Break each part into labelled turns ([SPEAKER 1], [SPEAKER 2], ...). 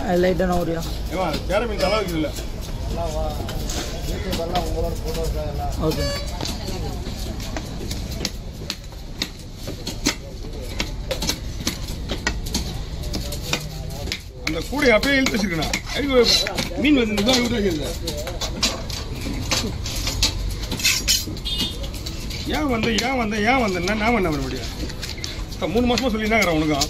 [SPEAKER 1] லைட்டாக நோரியா
[SPEAKER 2] கேர மீன் தலை இருக்குல்ல
[SPEAKER 1] ஓகே
[SPEAKER 2] அந்த கூடை அப்படியே இழுத்து வச்சிருக்கேன் மீன் வந்து தான் விட்டு வைக்கிறது ஏன் வந்தேன் நான் பண்ண முடியும் 3 மாசமா சொல்லியிருந்தாங்கிறேன் உனக்கும்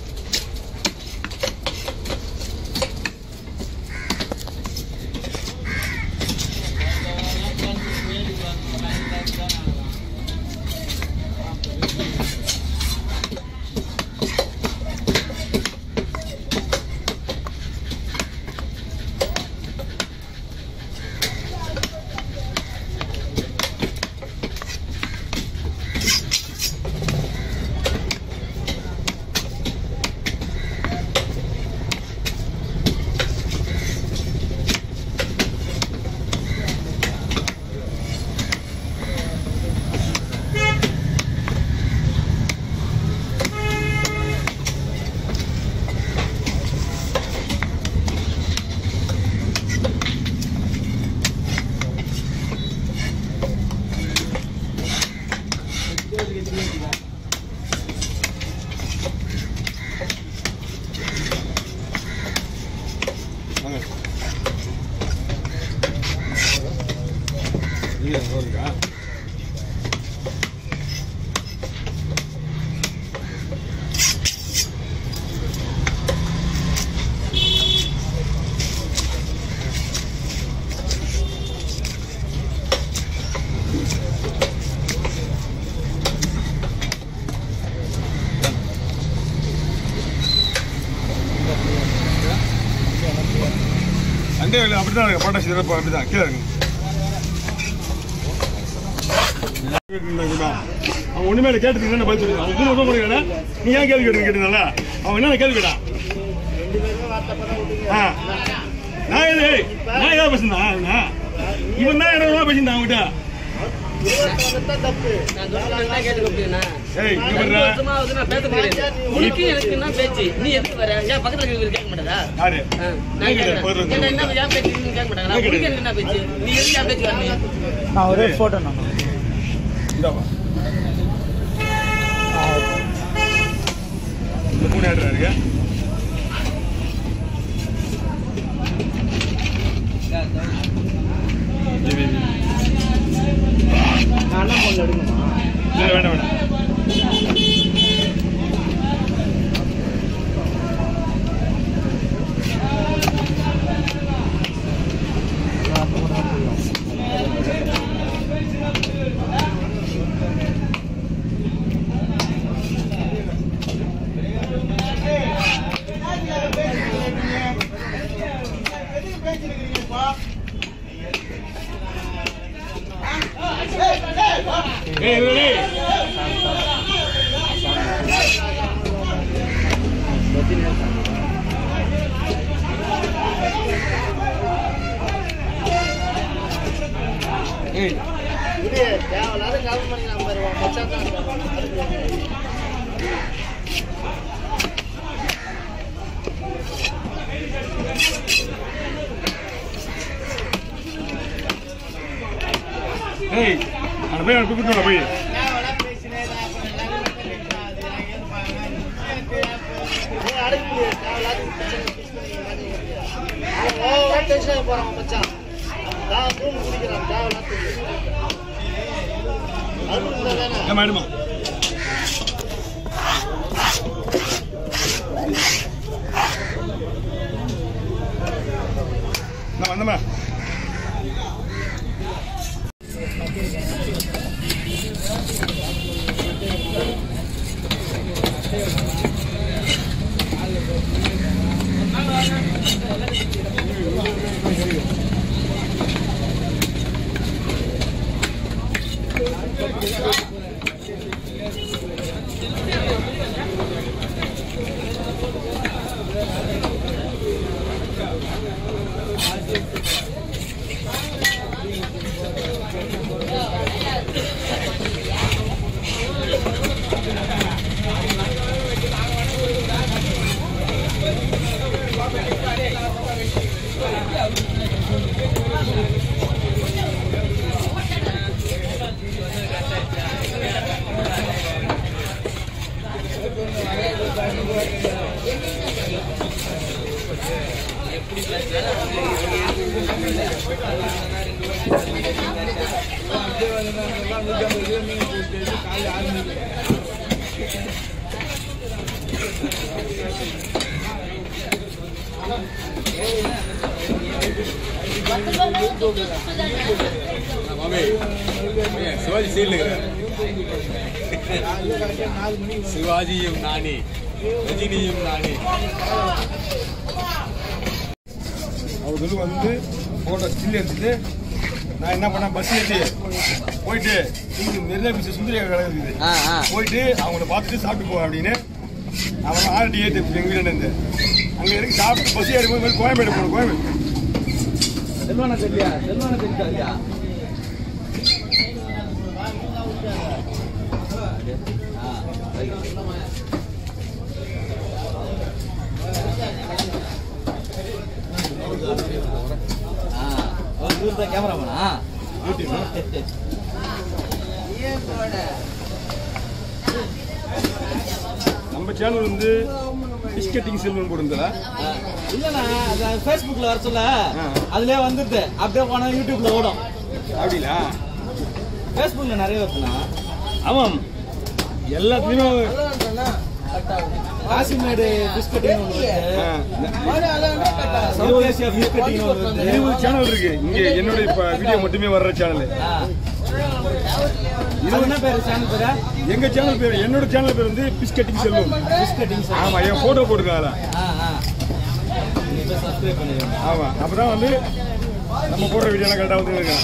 [SPEAKER 2] அப்படிதான் பாட்டாசி சிறப்பு அப்படிதான் கீழே இருக்கு அவன் ஒண்ணுமே கேட்டு என்ன பதில் சொல்லுங்க அவன் 3 வருஷம் கொடுக்கல நீ ஏன் கேள்வி கேட்டுனால அவன் என்ன கேள்வி கேட்டான் நான் ஏதாவது பேசுனா இவன் தான் என்ன பேசியிருந்தான் அவங்ககிட்ட
[SPEAKER 1] ஒரே போட்டோ
[SPEAKER 2] இருக்கு வேண்டாம் வேண்டாம் போய் மேடமா நான் வந்தமா
[SPEAKER 3] Thank you. சிவாஜி சீல் சிவாஜியும் நானே ரஜினியும் நானே
[SPEAKER 2] அவர் வந்து போட்டோ ஸ்டில் எடுத்துட்டு நான் என்ன பண்ணேன் பஸ் ஏற்றி போயிட்டு இங்கே மெரினா பீச் சுந்தரியா கடை இருக்குது போயிட்டு அவங்கள பார்த்துட்டு சாப்பிட்டு போவேன் அப்படின்னு அவங்க ஆர்டி ஏற்றி எங்கள் வீட்டில் இருந்து அங்கே இருக்கு சாப்பிட்டு பஸ் ஏறி போய் கோயம்பேடு போகணும் கோயம்பேடு
[SPEAKER 1] செல்வானா தெரியா கேமராமேனா
[SPEAKER 2] நம்ம சேனல் வந்து ஃபிஷ் கட்டிங் செல்வன் போடுறதா
[SPEAKER 1] இல்லண்ணா ஃபேஸ்புக்ல வர சொல்ல அதுலயே வந்துருது அப்படியே போனா யூடியூப்ல ஓடும்
[SPEAKER 2] அப்படிங்களா
[SPEAKER 1] ஃபேஸ்புக்ல நிறைய வருதுண்ணா
[SPEAKER 2] ஆமாம் எல்லாத்துலயுமே
[SPEAKER 1] Kasimedu fish cutting south Asia fish cutting
[SPEAKER 2] 20 channel இருக்கு இங்க என்னோட இப்ப வீடியோ மட்டுமே வர்ற சேனல்
[SPEAKER 1] என்ன பேரு சேனல் பேரா
[SPEAKER 2] எங்க சேனல் பேர் என்னோட சேனல் பேர் வந்து fish cutting Selvam
[SPEAKER 1] fish cutting
[SPEAKER 2] ஆமா என் போட்டோ போட்டுருக்காங்க
[SPEAKER 1] சப்ஸ்கிரைப் பண்ணிடுங்க
[SPEAKER 2] ஆமா அப்பதான் வந்து நம்ம போடுற வீடியோ எல்லாம் கரெக்டா வந்து இருக்காங்க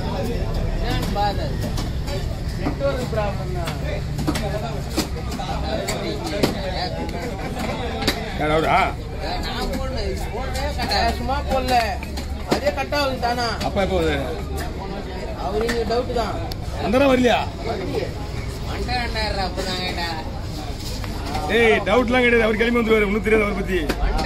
[SPEAKER 4] சும்மா போடல அதே கட்டாவது தானா
[SPEAKER 2] அப்பா எப்போ
[SPEAKER 4] அவரு டவுட் தான்
[SPEAKER 2] அந்த வரலையா ஏய் டவுட்லாம் கிடையாது அவர் கிளம்பி வந்துருவாரு ஒன்றும் தெரியாது அவரை பத்தி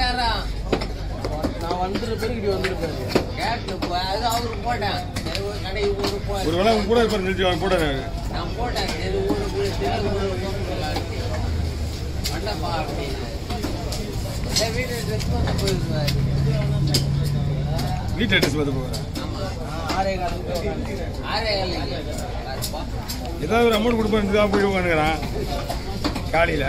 [SPEAKER 4] நான் வந்துட்டு பேருக்கு வந்துருப்பேன் அவரு போட்டேன்
[SPEAKER 2] ஒரு வேளை உங்க கூட இருப்பாரு நிறுத்தி அவன் கூட
[SPEAKER 4] நான் போட்டேன்
[SPEAKER 2] வீட்டில் அட்ரஸ் பார்த்து போகிறேன் ஏதாவது ஒரு அமௌண்ட் கொடுப்பேன் தான் போய் உட்காந்துக்கிறான் காலையில்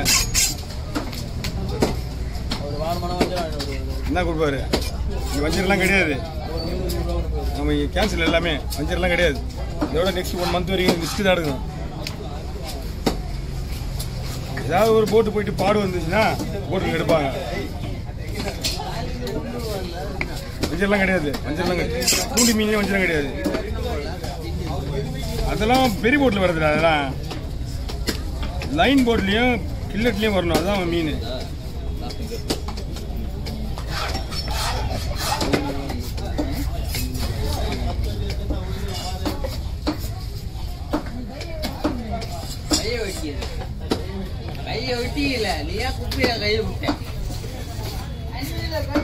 [SPEAKER 2] என்ன கொடுப்பாரு இங்கே வஞ்சரெல்லாம் கிடையாது நம்ம இங்கே கேன்சல் எல்லாமே வஞ்சரெல்லாம் கிடையாது இதோட நெக்ஸ்ட் 1 மந்த் வரைக்கும் லிஸ்ட்டு தான் எடுக்கணும் ஏதாவது ஒரு போட்டு போயிட்டு பாடு வந்துச்சுன்னா போட்டில் எடுப்பாங்க வஞ்சரெல்லாம் கிடையாது தூண்டி மீனே வஞ்சரம் கிடையாது அதெல்லாம் பெரிய போட்டில் வருதுடா அதெல்லாம் லைன் போட்லேயும் கில்லட்லேயும் வரணும் அதுதான் மீன்
[SPEAKER 4] கையை வெட்டி இல்ல நீ ஏன் குப்பையா கையை விட்ட